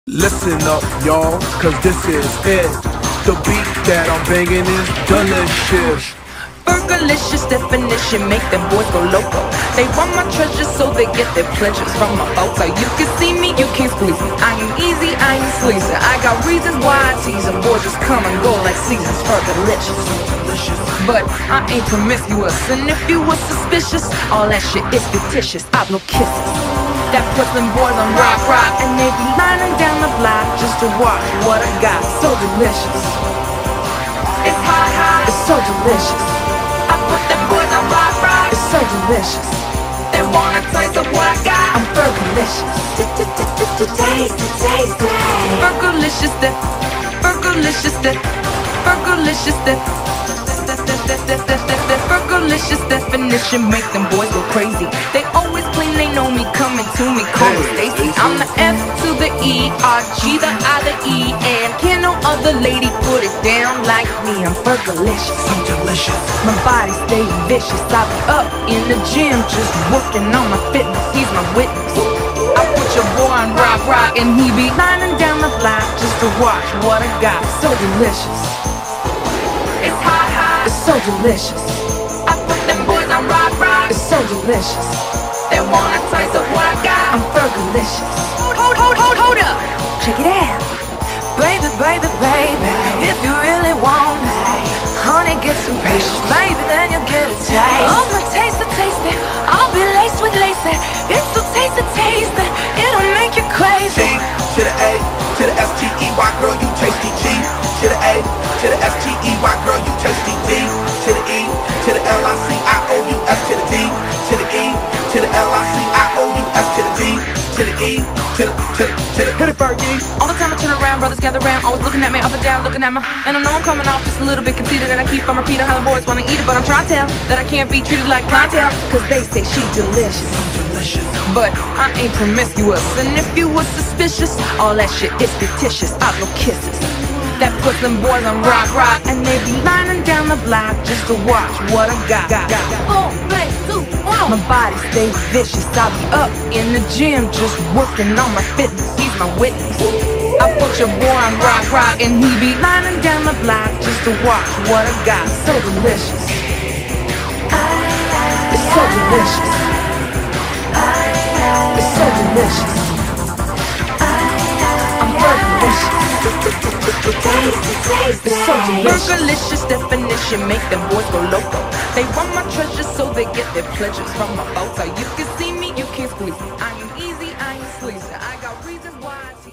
Listen up, y'all, cause this is it. The beat that I'm banging is delicious. Fergalicious definition, make them boys go loco. They want my treasures so they get their pleasures from my photo. You can see me, you can't squeeze me. I ain't easy, I ain't sleazy. I got reasons why I tease them. Boys just come and go like seasons. Fergalicious, but I ain't promiscuous. And if you were suspicious, all that shit is fictitious. I blow kisses that puts them boys on rock, and they be lining down the block just to watch what I got. So delicious, it's hot, it's so delicious. I put them boys on rock, it's so delicious. They wanna taste of what I got. I'm Fergalicious. Taste it. Fergalicious, Fergalicious, Fergalicious, Fergalicious definition, make them boys go crazy. They always claim they know me, coming to me, call me Stacy. I'm the F to the E, R, G, the I, the E, and can no other lady put it down like me. I'm Fergalicious, So delicious. my body stay vicious. I be up in the gym just working on my fitness. He's my witness. I put your boy on rock, and he be lining down the block just to watch what I got. So delicious, it's hot, it's so delicious. I put them boys on rock, it's so delicious. They wanna taste of what I got. I'm Fergalicious. Hold up, check it out. Baby, if you really want me, honey, get some patience, baby, then you'll get a taste. Oh, my taste it, I'll be laced with lacy. It's so tasty, it'll make you crazy. G to the A, to the S-T-E-Y, girl, you tasty. G to the A, to the S-T-E-Y, girl, you tasty. D to the E, to the L-I-C-I-O-U-S, to the D, to the E, to the L-I-C-I-O-U-S, to the D, to the E, to the Hit it, Fergie. All the time I turn around, brothers gather round, always looking at me up and down, looking at me. And I know I'm coming off just a little bit conceited, and I keep on repeating how the boys wanna eat it, but I'm trying to tell that I can't be treated like clientele, cause they say she delicious. But I ain't promiscuous, and if you was suspicious, all that shit is fictitious. I blow kisses that puts them boys on rock, and they be lining down the block just to watch what I got. 4, 3, 2, 1. My body stays vicious. I be up in the gym just working on my fitness. He's my witness. I put your boy on rock, and he be lining down the block just to watch what I got. So delicious, it's so delicious. It's so delicious. I'm Fergalicious. It's so delicious. Fergalicious definition, make them boys go loco. They want my treasures so they get their pleasures from my photo. You can see me, you can't squeeze me. I ain't easy, I ain't sleazy. I got reasons why I